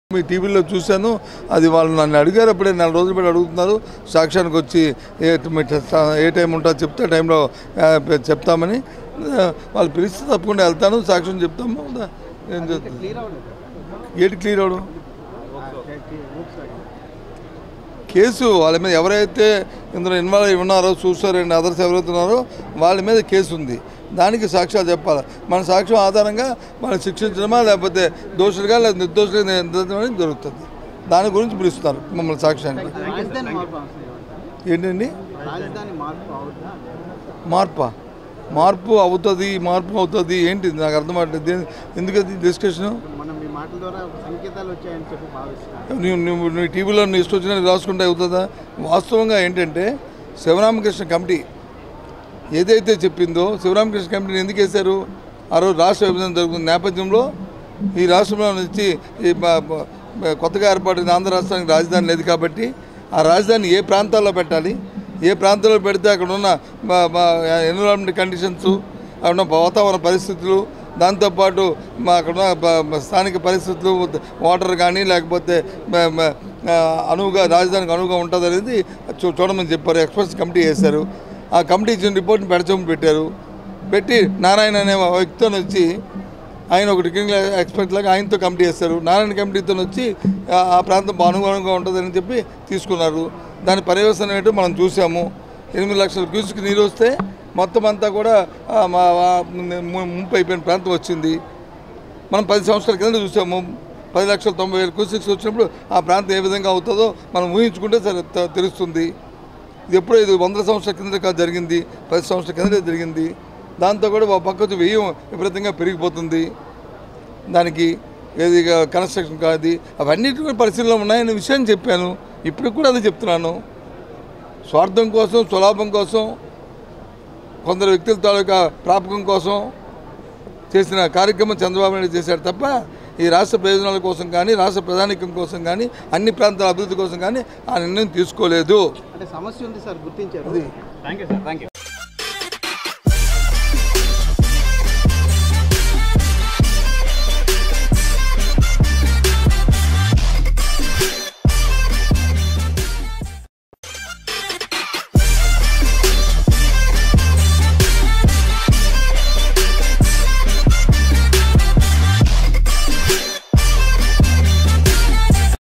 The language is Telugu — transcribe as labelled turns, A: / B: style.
A: మీ టీవీలో చూశాను. అది వాళ్ళు నన్ను అడిగారు, అప్పుడే 4 రోజులు పెట్టి అడుగుతున్నారు. సాక్ష్యానికి వచ్చి ఏ టైం ఉంటుందో చెప్తే టైంలో చెప్తామని వాళ్ళు పిలిస్తే తప్పకుండా వెళ్తాను, సాక్ష్యం చెప్తాము. ఏం చేస్తుంది ఏంటి క్లియర్ అవడం కేసు వాళ్ళ మీద ఎవరైతే ఇందులో ఇన్వాల్వ్ అయి ఉన్నారో చూసారు అండ్ అదర్స్ ఎవరైతే ఉన్నారో వాళ్ళ మీద కేసు ఉంది. దానికి సాక్ష్యాలు చెప్పాలి. మన సాక్ష్యం ఆధారంగా మనం శిక్షించడమా లేకపోతే దోషులుగా లేదా నిర్దోషులుగా నిర్ధారించడం జరుగుతుంది. దాని గురించి పిలుస్తున్నారు మమ్మల్ని సాక్ష్యానికి. ఏంటండి మార్పు అవుతుంది ఏంటి నాకు అర్థం అవ్వట్లేదు. ఎందుకది డిస్కషన్? నువ్వు టీవీలో ఇష్టం వచ్చినట్టు రాసుకుంటే అవుతుందా? వాస్తవంగా ఏంటంటే శివరామకృష్ణ కమిటీ ఏదైతే చెప్పిందో, శివరామకృష్ణ కమిటీని ఎందుకు వేశారు? ఆ రోజు రాష్ట్ర విభజన జరుగుతున్న నేపథ్యంలో ఈ రాష్ట్రంలో నుంచి కొత్తగా ఏర్పడిన ఆంధ్ర రాష్ట్రానికి రాజధాని లేదు కాబట్టి ఆ రాజధాని ఏ ప్రాంతాల్లో పెట్టాలి, ఏ ప్రాంతంలో పెడితే అక్కడ ఉన్న ఎన్విరాన్మెంట్ కండిషన్స్, అక్కడ ఉన్న వాతావరణ పరిస్థితులు, దాంతోపాటు అక్కడ స్థానిక పరిస్థితులు, వాటర్ కానీ లేకపోతే రాజధానికి అనువుగా ఉంటుంది అనేది చూడమని చెప్పారు. ఎక్స్పర్ట్స్ కమిటీ వేశారు. ఆ కమిటీ ఇచ్చిన రిపోర్ట్ని పెట్టి నారాయణ అనే వ్యక్తితో వచ్చి ఆయన ఒక టెక్నికల్ ఎక్స్పర్ట్ లాగా ఆయనతో కమిటీ చేస్తారు. నారాయణ కమిటీతో వచ్చి ఆ ప్రాంతం అనుగుణంగా ఉంటుందని చెప్పి తీసుకున్నారు. దాని పర్యవసనం ఏంటో మనం చూసాము. 8 లక్షల క్యూసెక్ నీరు వస్తే మొత్తం అంతా కూడా ముంపు అయిపోయిన ప్రాంతం వచ్చింది. మనం 10 సంవత్సరాల కింద చూసాము. 10,90,000 క్యూసెక్స్ వచ్చినప్పుడు ఆ ప్రాంతం ఏ విధంగా అవుతుందో మనం ఊహించుకుంటే తెలుస్తుంది. ఇది ఎప్పుడో 100 సంవత్సరాల కింద జరిగింది, 10 సంవత్సరాల కింద జరిగింది. దాంతో కూడా పక్క వచ్చి వ్యయం విపరీతంగా పెరిగిపోతుంది. దానికి ఏది కన్స్ట్రక్షన్ కాదు, అవన్నిటి కూడా పరిశీలనలో ఉన్నాయనే విషయాన్ని చెప్పాను. ఇప్పుడు కూడా అదే చెప్తున్నాను. స్వార్థం కోసం, స్వలాభం కోసం, కొందరు వ్యక్తుల తాలూకా ప్రాపకం కోసం చేసిన కార్యక్రమం చంద్రబాబు నాయుడు చేశాడు తప్ప ఈ రాష్ట్ర ప్రయోజనాల కోసం కానీ, రాష్ట్ర ప్రధానికం కోసం కానీ, అన్ని ప్రాంతాల అభివృద్ధి కోసం కానీ ఆ నిర్ణయం తీసుకోలేదు.
B: సమస్య ఉంది సార్, గుర్తించారు.